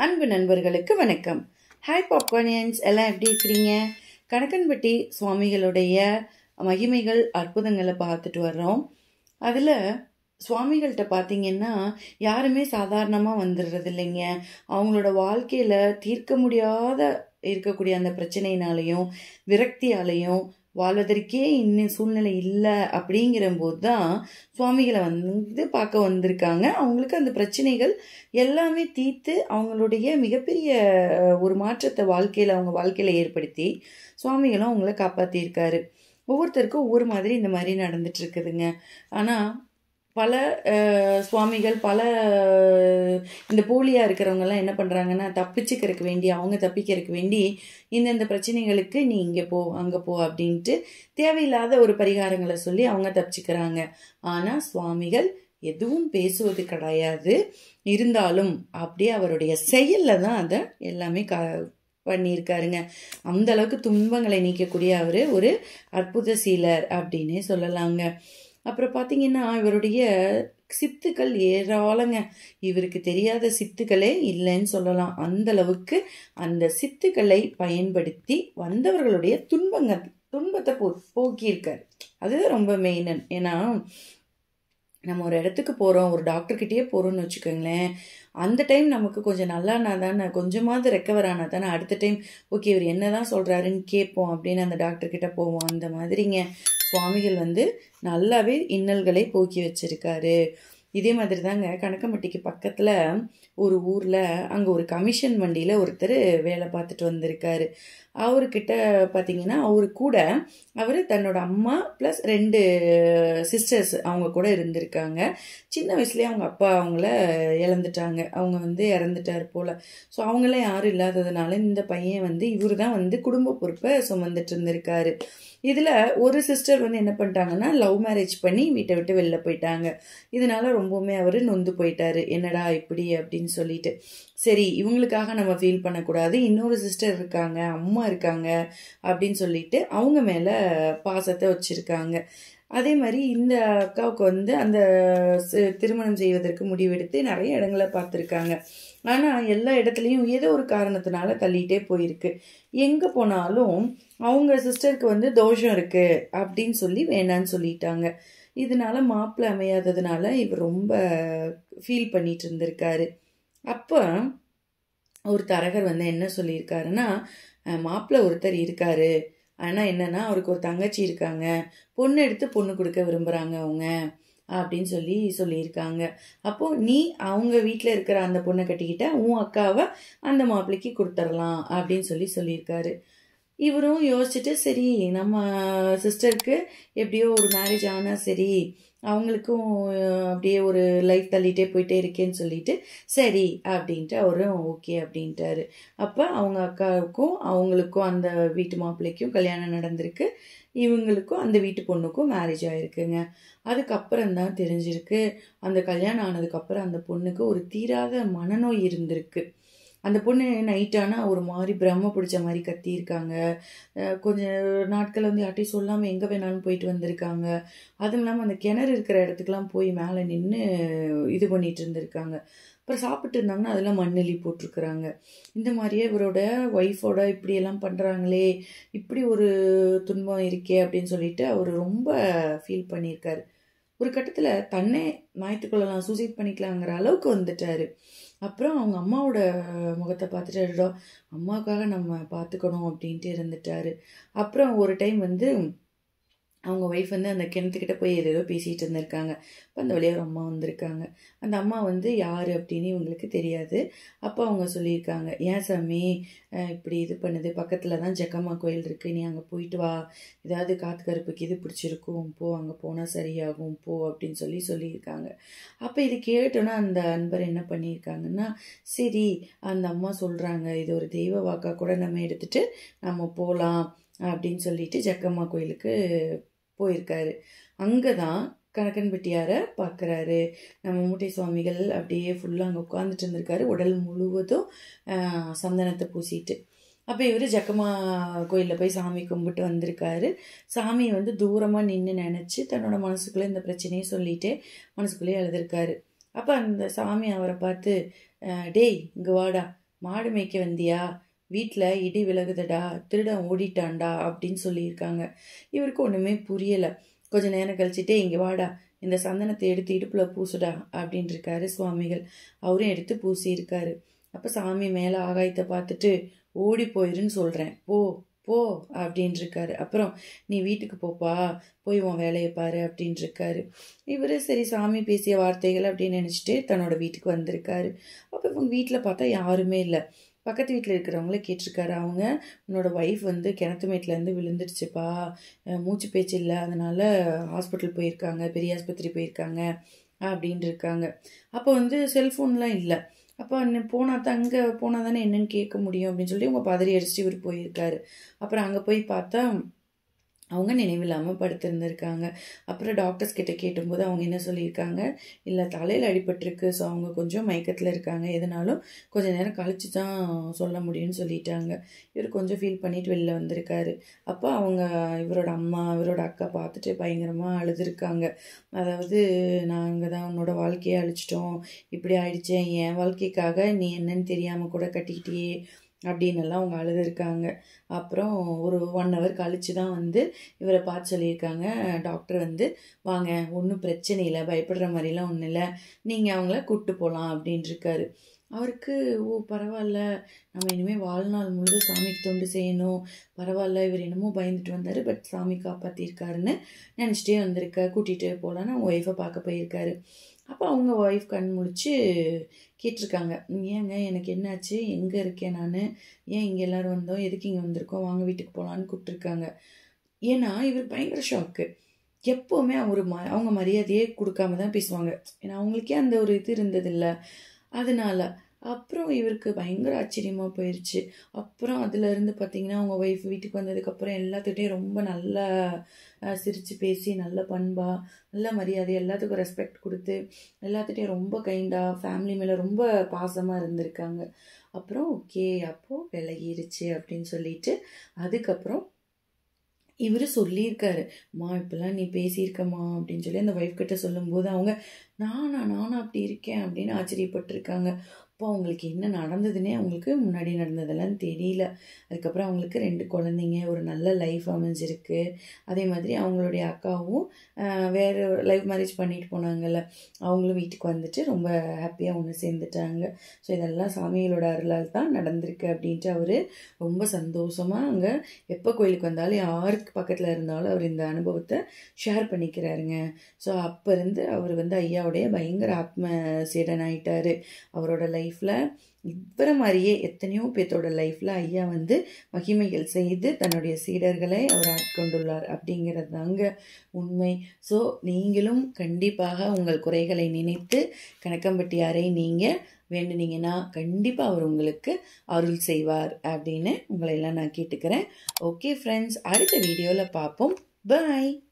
அன்பு நண்பர்களுக்கு வணக்கம். ஹாய் பாப்கார்னியன்ஸ், எல்லாம் எப்படி இருக்கிறீங்க? கணக்கன்பட்டி சுவாமிகளுடைய மகிமைகள் அற்புதங்களை பார்த்துட்டு வர்றோம். அதில் சுவாமிகள்கிட்ட பார்த்தீங்கன்னா யாருமே சாதாரணமாக வந்துடுறது இல்லைங்க. அவங்களோட வாழ்க்கையில் தீர்க்க முடியாத இருக்கக்கூடிய அந்த பிரச்சனையினாலையும் விரக்தியாலையும் வாழ்வதற்கே இன்னும் சூழ்நிலை இல்லை அப்படிங்கிற போது தான் சுவாமிகளை வந்து பார்க்க வந்திருக்காங்க. அவங்களுக்கு அந்த பிரச்சனைகள் எல்லாமே தீர்த்து அவங்களுடைய மிகப்பெரிய ஒரு மாற்றத்தை அவங்க வாழ்க்கையில் ஏற்படுத்தி சுவாமிகளும் அவங்கள காப்பாற்றியிருக்காரு. ஒவ்வொருத்தருக்கும் ஒவ்வொரு மாதிரி இந்த மாதிரி நடந்துட்டு இருக்குதுங்க. ஆனால் பல சுவாமிகள் இந்த போலியாக இருக்கிறவங்கெல்லாம் என்ன பண்ணுறாங்கன்னா, தப்பிச்சுக்கிறதுக்கு வேண்டி அவங்க தப்பிக்கிறதுக்கு வேண்டி இந்தந்த பிரச்சனைகளுக்கு நீ இங்கே போ அங்கே போ அப்படின்ட்டு தேவையில்லாத ஒரு பரிகாரங்களை சொல்லி அவங்க தப்பிச்சுக்கிறாங்க. ஆனால் சுவாமிகள் எதுவும் பேசுவது கிடையாது. இருந்தாலும் அப்படியே அவருடைய செயலில் தான் அதை எல்லாமே பண்ணியிருக்காருங்க. அந்த அளவுக்கு துன்பங்களை நீக்கக்கூடிய அவர் ஒரு அற்புத சீலர் அப்படின்னே சொல்லலாங்க. அப்புறம் பார்த்தீங்கன்னா இவருடைய சித்துக்கள் ஏராளங்க. இவருக்கு தெரியாத சித்துக்களே இல்லைன்னு சொல்லலாம். அந்த அளவுக்கு அந்த சித்துக்களை பயன்படுத்தி வந்தவர்களுடைய துன்பத்தை போக்கியிருக்காரு. அதுதான் ரொம்ப மெயின். ஏன்னா நம்ம ஒரு இடத்துக்கு போகிறோம், ஒரு டாக்டர்கிட்டயே போகிறோம்னு வச்சுக்கோங்களேன், அந்த டைம் நமக்கு கொஞ்சம் நல்லானா தானே, கொஞ்சமாவது ரெக்கவர் ஆனால் தானே அடுத்த டைம் ஓகே இவர் என்ன தான் சொல்கிறாருன்னு கேட்போம் அப்படின்னு அந்த டாக்டர்கிட்ட போவோம். அந்த மாதிரிங்க சுவாமிகள் வந்து நல்லாவே இன்னல்களை போக்கி வச்சிருக்காரு. இதே மாதிரி தாங்க கணக்கம்பட்டிக்கு பக்கத்தில் ஒரு ஊரில் அங்கே ஒரு கமிஷன் வண்டியில் ஒருத்தர் வேலை பார்த்துட்டு வந்திருக்காரு. அவர்கிட்ட பார்த்தீங்கன்னா அவரு கூட அவர் தன்னோட அம்மா ப்ளஸ் 2 சிஸ்டர்ஸ் அவங்க கூட இருந்திருக்காங்க. சின்ன வயசுலேயே அவங்க அப்பா அவங்கள இழந்துட்டாங்க. அவங்க வந்து இறந்துட்டார் போல். ஸோ அவங்களாம் யாரும் இல்லாததுனால இந்த பையன் வந்து இவர் தான் வந்து குடும்ப பொறுப்பை சுமந்துட்டு இருந்திருக்காரு. இதில் ஒரு சிஸ்டர் வந்து என்ன பண்ணிட்டாங்கன்னா லவ் மேரேஜ் பண்ணி வீட்டை விட்டு வெளில போயிட்டாங்க. இதனால ரொம்பவுமே அவர் நொந்து போயிட்டாரு. என்னடா இப்படி அப்படின்னு சொல்லிட்டு, சரி இவங்களுக்காக நம்ம ஃபீல் பண்ணக்கூடாது, இன்னொரு சிஸ்டர் இருக்காங்க, அம்மா இருக்காங்க அப்படின்னு சொல்லிட்டு அவங்க மேலே பாசத்தை வச்சுருக்காங்க. அதே மாதிரி இந்த அக்காவுக்கு வந்து அந்த திருமணம் செய்வதற்கு முடிவெடுத்து நிறைய இடங்களை பார்த்துருக்காங்க. ஆனால் எல்லா இடத்துலையும் ஏதோ ஒரு காரணத்தினால தள்ளிகிட்டே போயிருக்கு. எங்கே போனாலும் அவங்க சிஸ்டருக்கு வந்து தோஷம் இருக்குது அப்படின்னு சொல்லி வேணான்னு சொல்லிட்டாங்க. இதனால மாப்பிள்ளை அமையாததுனால இவர் ரொம்ப ஃபீல் பண்ணிட்டு இருந்திருக்காரு. அப்போ ஒரு தரகர் வந்து என்ன சொல்லியிருக்காருன்னா, மாப்பிள்ளை ஒருத்தர் இருக்காரு, ஆனால் என்னன்னா அவருக்கு ஒரு தங்கச்சி இருக்காங்க, பொண்ணு எடுத்து பொண்ணு கொடுக்க விரும்புகிறாங்க அவங்க அப்படின்னு சொல்லியிருக்காங்க. அப்போது நீ அவங்க வீட்டில் இருக்கிற அந்த பொண்ணை கட்டிக்கிட்ட உன் அக்காவை அந்த மாப்பிள்ளைக்கு கொடுத்துடலாம் அப்படின்னு சொல்லியிருக்காரு. இவரும் யோசிச்சுட்டு சரி நம்ம சிஸ்டருக்கு எப்படியோ ஒரு மேரேஜ் ஆனால் சரி அவங்களுக்கும் அப்படியே ஒரு லைஃப் தள்ளிகிட்டே போயிட்டே இருக்கேன்னு சொல்லிட்டு சரி அப்படின்ட்டு அவரும் ஓகே அப்படின்ட்டாரு. அப்போ அவங்க அக்காவுக்கும் அவங்களுக்கும் அந்த வீட்டு மாப்பிள்ளைக்கும் கல்யாணம் நடந்திருக்கு. இவங்களுக்கும் அந்த வீட்டு பொண்ணுக்கும் மேரேஜ் ஆகிருக்குங்க. அதுக்கப்புறம் தான் தெரிஞ்சிருக்கு, அந்த கல்யாணம் ஆனதுக்கப்புறம் அந்த பொண்ணுக்கு ஒரு தீராத மனநோய் இருந்திருக்கு. அந்த பொண்ணு நைட்டானால் ஒரு மாதிரி பிரம்ம பிடிச்ச மாதிரி கத்தியிருக்காங்க. கொஞ்சம் நாட்கள் வந்து யார்ட்டையும் சொல்லாமல் எங்கே வேணாலும் போயிட்டு வந்திருக்காங்க. அதுவும் இல்லாமல் அந்த கிணறு இருக்கிற இடத்துக்குலாம் போய் மேலே நின்று இது பண்ணிட்டு இருந்திருக்காங்க. அப்புறம் சாப்பிட்டு இருந்தாங்கன்னா அதெல்லாம் மண்ணெல்லி போட்டிருக்கிறாங்க. இந்த மாதிரியே இவரோட ஒய்ஃபோட இப்படியெல்லாம் பண்ணுறாங்களே, இப்படி ஒரு துன்பம் இருக்கே அப்படின்னு சொல்லிட்டு அவர் ரொம்ப ஃபீல் பண்ணியிருக்காரு. ஒரு கட்டத்தில் தன்னை மாய்த்துக்கொள்ளலாம், சூசைட் பண்ணிக்கலாங்கிற அளவுக்கு வந்துட்டாரு. அப்புறம் அவங்க அம்மாவோட முகத்தை பார்த்துட்டு அம்மாவுக்காக நம்ம பார்த்துக்கணும் அப்படின்ட்டு இருந்துட்டாரு. அப்புறம் ஒரு டைம் வந்து அவங்க ஒய்ஃப் வந்து அந்த கிணத்துக்கிட்ட போய் ஏதோ பேசிகிட்டு இருந்திருக்காங்க. அப்போ அந்த வழியாக ஒரு அம்மா வந்திருக்காங்க. அந்த அம்மா வந்து யார் அப்படின்னு இவங்களுக்கு தெரியாது. அப்போ அவங்க சொல்லியிருக்காங்க, ஏன் சாமி இப்படி இது பண்ணுது, பக்கத்தில் தான் ஜக்கம்மா கோயில் இருக்குது, நீ அங்கே போயிட்டு வா, ஏதாவது காற்று கருப்புக்கு இது பிடிச்சிருக்கும், போ அங்கே போனால் சரியாகும் போ அப்படின்னு சொல்லியிருக்காங்க. அப்போ இது கேட்டோன்னா அந்த அன்பர் என்ன பண்ணியிருக்காங்கன்னா, சரி அந்த அம்மா சொல்கிறாங்க, இது ஒரு தெய்வ வாக்கா கூட நம்ம எடுத்துகிட்டு நம்ம போகலாம் அப்படின்னு சொல்லிட்டு ஜக்கம்மா கோயிலுக்கு போயிருக்காரு. அங்கே தான் கணக்கன்பட்டியாரை பார்க்குறாரு. நம்ம மூட்டை சுவாமிகள் அப்படியே ஃபுல்லாக அங்கே உட்காந்துட்டு இருந்திருக்காரு, உடல் முழுவதும் சந்தனத்தை பூசிட்டு. அப்போ இவர் ஜக்கம்மா கோயிலில் போய் சாமி கும்பிட்டு வந்திருக்காரு. சாமியை வந்து தூரமாக நின்று நினச்சி தன்னோட மனசுக்குள்ளே இந்த பிரச்சனையை சொல்லிட்டு மனசுக்குள்ளேயே எழுதிருக்காரு. அப்போ அந்த சாமி அவரை பார்த்து, டேய் இங்கே வாடா, மாடு மேய்க்க வந்தியா, வீட்டில் இடி விலகுதடா, திருடன் ஓடிட்டான்டா அப்படின்னு சொல்லியிருக்காங்க. இவருக்கு ஒன்றுமே புரியலை. கொஞ்ச நேரம் கழிச்சுட்டே இங்கே வாடா, இந்த சந்தனத்தை எடுத்து இடுப்பில் பூசுடா அப்படின்னு இருக்காரு சுவாமிகள். அவரும் எடுத்து பூசியிருக்காரு. அப்போ சாமி மேலே ஆகாயத்தை பார்த்துட்டு ஓடி போயிருன்னு சொல்கிறேன், போ போ அப்படின்னு இருக்காரு. அப்புறம் நீ வீட்டுக்கு போப்பா, போய் உன் வேலையை பாரு அப்படின்னு இருக்காரு. இவர் சரி சாமி பேசிய வார்த்தைகள் அப்படின்னு நினச்சிட்டு தன்னோட வீட்டுக்கு வந்திருக்காரு. அப்போ இவங்க வீட்டில் பார்த்தா யாருமே இல்லை. பக்கத்து வீட்டில் இருக்கிறவங்கள கேட்டிருக்காரு. அவங்க, உன்னோட ஒய்ஃப் வந்து கிணத்து மேட்லேருந்து விழுந்துடுச்சுப்பா, மூச்சு பேச்சு இல்லை, அதனால ஹாஸ்பிட்டல் போயிருக்காங்க, பெரிய ஆஸ்பத்திரி போயிருக்காங்க அப்படின்னு இருக்காங்க. அப்போ வந்து செல்ஃபோன்லாம் இல்லை. அப்போ அங்கே போனால் தானே என்னன்னு கேட்க முடியும் அப்படின்னு சொல்லி உங்கள் பதறி அடிச்சுட்டு இவர் போயிருக்காரு. அப்புறம் அங்கே போய் பார்த்தா அவங்க நினைவில்லாமல் படுத்திருந்திருக்காங்க. அப்புறம் டாக்டர்ஸ் கிட்ட கேட்டும்போது அவங்க என்ன சொல்லியிருக்காங்க, இல்லை தலையில் அடிபட்டிருக்கு, ஸோ அவங்க கொஞ்சம் மயக்கத்தில் இருக்காங்க, எதனாலும் கொஞ்சம் நேரம் கழிச்சு தான் சொல்ல முடியும்னு சொல்லிட்டாங்க. இவர் கொஞ்சம் ஃபீல் பண்ணிட்டு வெளில வந்திருக்காரு. அப்போ அவங்க இவரோட அம்மா இவரோட அக்கா பார்த்துட்டு பயங்கரமாக அழுதுருக்காங்க. அதாவது, நாங்கள் தான் உன்னோட வாழ்க்கையை அழிச்சிட்டோம், இப்படி ஆயிடுச்சேன், என் வாழ்க்கைக்காக நீ என்னன்னு தெரியாமல் கூட கட்டிக்கிட்டியே அப்படின்னு எல்லாம் அவங்க அழுதுருக்காங்க. அப்புறம் ஒரு 1 hour கழிச்சு தான் வந்து இவரை பார்த்து சொல்லியிருக்காங்க. டாக்டர் வந்து, வாங்க, ஒன்றும் பிரச்சனை இல்லை, பயப்படுற மாதிரிலாம் ஒன்றும் இல்லை, நீங்கள் அவங்கள கூப்பிட்டு போகலாம் அப்படின்ட்டுருக்காரு. அவருக்கு, ஓ பரவாயில்ல, நம்ம இனிமேல் வாழ்நாள் முழுதும் சாமிக்கு தொண்டு செய்யணும், பரவாயில்ல, இவர் என்னமோ பயந்துட்டு வந்தார், பட் சாமி காப்பாற்றிருக்காருன்னு நினச்சிட்டே வந்திருக்காரு. கூட்டிகிட்டு போகலான்னு அவங்க ஒய்ஃபை பார்க்க போயிருக்காரு. அப்போ அவங்க ஒய்ஃப் கண் முழிச்சு கேட்டிருக்காங்க, ஏங்க எனக்கு என்னாச்சு, எங்கே இருக்கேன் நான், ஏன் இங்கே எல்லோரும் வந்தோம், எதுக்கு இங்கே வந்திருக்கோம், வாங்க வீட்டுக்கு போகலான்னு கூப்பிட்டுருக்காங்க. ஏன்னா இவர் பயங்கர ஷாக்கு. எப்போவுமே அவங்க மரியாதையே கொடுக்காம தான் பேசுவாங்க. ஏன்னா அவங்களுக்கே அந்த ஒரு இது இருந்ததில்ல, அதனால. அப்புறம் இவருக்கு பயங்கர ஆச்சரியமாக போயிடுச்சு. அப்புறம் அதுலேருந்து பார்த்தீங்கன்னா அவங்க ஒய்ஃப் வீட்டுக்கு வந்ததுக்கப்புறம் எல்லாத்துக்கிட்டையும் ரொம்ப நல்லா சிரித்து பேசி, நல்ல பண்பாக, நல்ல மரியாதை, எல்லாத்துக்கும் ரெஸ்பெக்ட் கொடுத்து, எல்லாத்துட்டையும் ரொம்ப கைண்டாக, ஃபேமிலி மேலே ரொம்ப பாசமாக இருந்திருக்காங்க. அப்புறம் ஓகே, அப்போது விலகிருச்சு அப்படின்னு சொல்லிட்டு அதுக்கப்புறம் இவர் சொல்லியிருக்காரு, அம்மா இப்பெல்லாம் நீ பேசியிருக்கம்மா அப்படின்னு சொல்லி அந்த ஒய்ஃப் கிட்ட சொல்லும்போது அவங்க, நானா அப்படி இருக்கேன் அப்படின்னு ஆச்சரியப்பட்டிருக்காங்க. அப்போ அவங்களுக்கு என்ன நடந்ததுன்னே அவங்களுக்கு முன்னாடி நடந்ததெல்லாம் தெரியல. அதுக்கப்புறம் அவங்களுக்கு 2 குழந்தைங்க, ஒரு நல்ல லைஃப் அமைஞ்சிருக்கு. அதே மாதிரி அவங்களுடைய அக்காவும் வேறு லைஃப் மேரேஜ் பண்ணிட்டு போனாங்கல்ல, அவங்களும் வீட்டுக்கு வந்துட்டு ரொம்ப ஹாப்பியாக ஒன்று சேர்ந்துட்டாங்க. ஸோ இதெல்லாம் சாமிகளோட அருளால் தான் நடந்திருக்கு அப்படின்ட்டு அவர் ரொம்ப சந்தோஷமாக அங்கே எப்போ கோயிலுக்கு வந்தாலும் யாருக்கு பக்கத்தில் இருந்தாலும் அவர் இந்த அனுபவத்தை ஷேர் பண்ணிக்கிறாருங்க. ஸோ அப்போ இருந்து அவர் வந்து ஐயாவுடைய பயங்கர ஆத்ம சீடன் ஆயிட்டார். அவரோட லைஃப்பில் இவரை மாதிரியே எத்தனையோ பேர்த்தோட லைஃப்பில் ஐயா வந்து மகிமைகள் செய்து தன்னுடைய சீடர்களை அவர் ஆட்கொண்டுள்ளார் அப்படிங்கிறது தாங்க உண்மை. ஸோ நீங்களும் கண்டிப்பாக உங்கள் குறைகளை நினைத்து கணக்கம்பட்டியாரை நீங்கள் வேண்டுனீங்கன்னா கண்டிப்பாக அவர் உங்களுக்கு அருள் செய்வார் அப்படின்னு உங்களை எல்லாம் நான் கேட்டுக்கிறேன். ஓகே ஃப்ரெண்ட்ஸ், அடுத்த வீடியோவில் பார்ப்போம். பாய்.